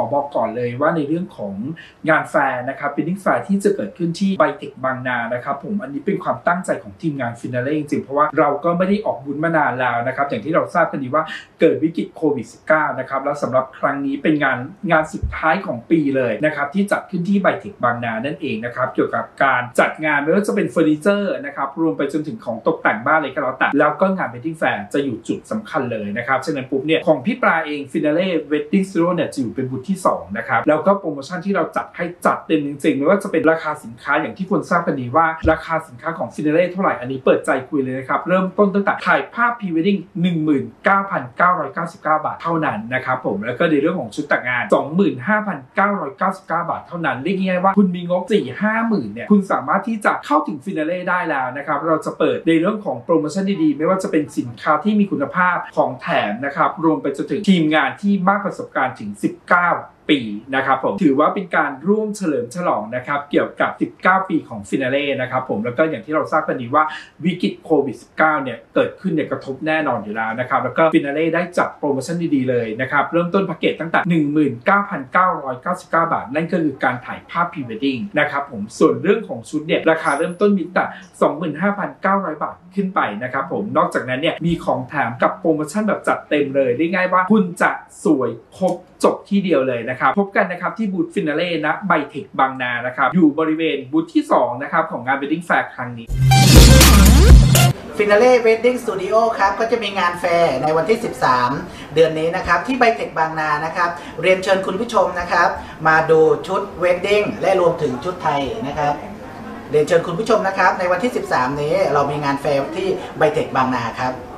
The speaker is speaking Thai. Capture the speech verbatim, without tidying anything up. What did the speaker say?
บอกก่อนเลยว่าในเรื่องของงานแฟร์นะครับเป็นดิ้งแฟร์ที่จะเกิดขึ้นที่ไบเทคบางนานะครับผมอันนี้เป็นความตั้งใจของทีมงานฟินาเล่จริงๆเพราะว่าเราก็ไม่ได้ออกบุญมานานแล้วนะครับอย่างที่เราทราบกันดีว่าเกิดวิกฤตโควิด สิบเก้า นะครับแล้วสำหรับครั้งนี้เป็นงานงานสุดท้ายของปีเลยนะครับที่จัดขึ้นที่ไบเทคบางนานั่นเองนะครับเกี่ยวกับการจัดงานไม่ว่าจะเป็นเฟอร์นิเจอร์นะครับรวมไปจนถึงของตกแต่งบ้านเลยก็แล้วแต่แล้วก็งาน Wedding Fair จะอยู่จุดสำคัญเลยนะครับฉะนั้นปุ๊บเนี่ยของพี่ปลาเอง Finale Wedding Studio เนี่ยจะอยู่เป็นบูธที่สองนะครับแล้วก็โปรโมชั่นที่เราจัดให้จัดเต็มจริงๆไม่ว่าจะเป็นราคาสินค้าอย่างที่คนทราบกันดีว่าราคาสินค้าของ Finale เท่าไหร่อันนี้เปิดใจคุยเลยนะครับเริ่มต้นตั้งแต่ถ่ายภาพ Pre Wedding หนึ่งหมื่นเก้าพันเก้าร้อยเก้าสิบเก้า บาทเท่านั้นนะครับผมแล้วก็ในเรื่องของชุดแต่งงาน สองหมื่นห้าพันเก้าร้อยเก้าสิบเก้า บาทเท่านั้นเรียกง่ายๆว่าคุณมีงบ สี่ ห้าหมื่น เนี่ยคุณสามารถที่จะเข้าถึง Finale ได้แล้วนะครับเราจะเปิดในเรื่องของโปรโมชั่นดีๆไม่ว่าจะเป็นสินค้าที่มีคุณภาพของแถมนะครับรวมไปจนถึงทีมงานที่มากประสบการณ์ถึงสิบเก้าปีนะครับผมถือว่าเป็นการร่วมเฉลิมฉลองนะครับเกี่ยวกับสิบเก้าปีของฟินาเล่นะครับผมแล้วก็อย่างที่เราทราบกันดีว่าวิกฤตโควิด สิบเก้า เนี่ยเกิดขึ้นเนี่ยกระทบแน่นอนอยู่แล้วนะครับแล้วก็ฟินาเล่ได้จัดโปรโมชั่นดีๆเลยนะครับเริ่มต้นแพ็กเกจตั้งแต่ หนึ่งหมื่นเก้าพันเก้าร้อยเก้าสิบเก้า บาทนั่นก็คือการถ่ายภาพพรีเวดดิ้งนะครับผมส่วนเรื่องของชุดเนี่ยราคาเริ่มต้นมีแต่ สองหมื่นห้าพันเก้าร้อย บาทขึ้นไปนะครับผมนอกจากนั้นเนี่ยมีของแถมกับโปรโมชั่นแบบจัดเต็มเลยได้ง่ายว่าคุณจะสวยครบจบที่เดียวเลยนะครับพบกันนะครับที่บูธฟินาเล่นะไบเทคบางนานะครับอยู่บริเวณบูธที่สองนะครับของงาน Wedding Fair ครั้งนี้ Finale Wedding Studio ครับก็จะมีงานแฟร์ในวันที่สิบสามเดือนนี้นะครับที่ไบเทคบางนานะครับเรียนเชิญคุณผู้ชมนะครับมาดูชุด Wedding และรวมถึงชุดไทยนะครับเรียนเชิญคุณผู้ชมนะครับในวันที่สิบสามนี้เรามีงานแฟร์ที่ไบเทคบางนาครับ